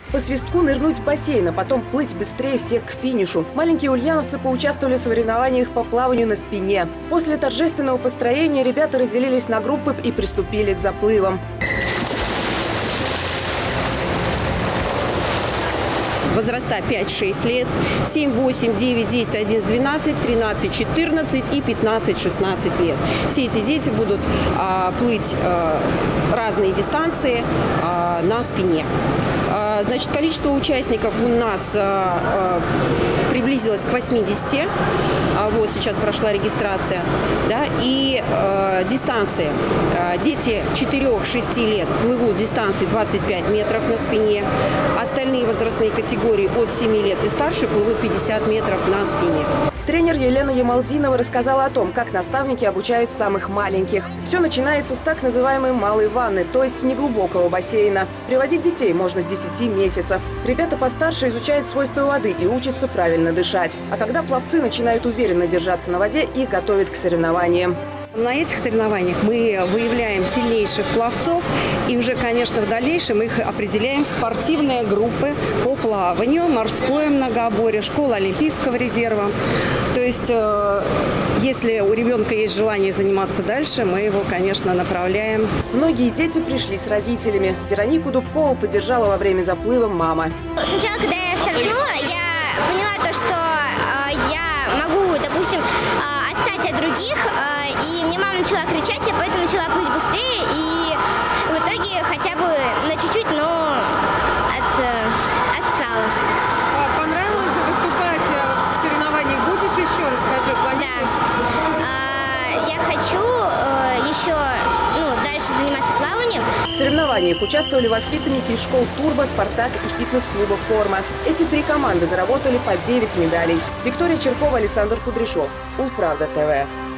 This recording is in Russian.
По свистку нырнуть в бассейн, а потом плыть быстрее всех к финишу. Маленькие ульяновцы поучаствовали в соревнованиях по плаванию на спине. После торжественного построения ребята разделились на группы и приступили к заплывам. Возраста 5-6 лет, 7, 8, 9, 10, 11, 12, 13, 14 и 15, 16 лет. Все эти дети будут плыть разные дистанции на спине. Значит, количество участников у нас приблизилось к 80. Вот сейчас прошла регистрация. Да, и дистанции. Дети 4-6 лет плывут дистанции 25 метров на спине. Остальные возрастные категории от 7 лет и старше плывут 50 метров на спине. Тренер Елена Ямалдинова рассказала о том, как наставники обучают самых маленьких. Все начинается с так называемой малой ванны, то есть неглубокого бассейна. Приводить детей можно с 10 месяцев. Ребята постарше изучают свойства воды и учатся правильно дышать. А когда пловцы начинают уверенно держаться на воде, их готовят к соревнованиям. На этих соревнованиях мы выявляем сильнейших пловцов и уже, конечно, в дальнейшем их определяем в спортивные группы по плаванию, морское многоборье, школа Олимпийского резерва. То есть, если у ребенка есть желание заниматься дальше, мы его, конечно, направляем. Многие дети пришли с родителями. Веронику Дубкову поддержала во время заплыва мама. Сначала, когда я стартнула, я поняла то, что я могу, допустим, отстать от других, и мне мама начала кричать, я поэтому начала плыть быстрее, и в итоге хотя бы на чуть-чуть, но отстала. Понравилось выступать в соревнованиях? Будешь еще, расскажи, планируешь? Да. Я хочу еще дальше заниматься плаванием. В соревнованиях участвовали воспитанники из школ «Турбо», «Спартак» и фитнес-клуба «Форма». Эти три команды заработали по 9 медалей. Виктория Черкова, Александр Кудряшов. Улправда ТВ.